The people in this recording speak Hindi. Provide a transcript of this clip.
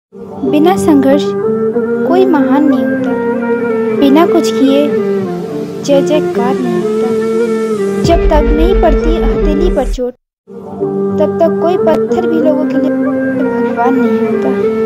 बिना संघर्ष कोई महान नहीं होता। बिना कुछ किए जय जयकार नहीं होता। जब तक नहीं पड़ती हथेली पर चोट, तब तक कोई पत्थर भी लोगों के लिए भगवान नहीं होता।